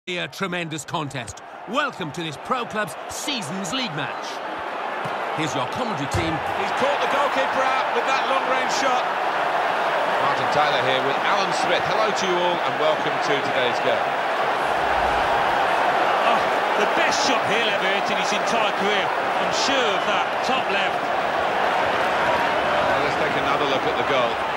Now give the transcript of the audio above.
A tremendous contest. Welcome to this Pro Club's Seasons League match. Here's your commentary team. He's caught the goalkeeper out with that long-range shot. Martin Tyler here with Alan Smith. Hello to you all and welcome to today's game. Oh, the best shot he'll ever hit in his entire career. I'm sure of that. Top left. Well, let's take another look at the goal.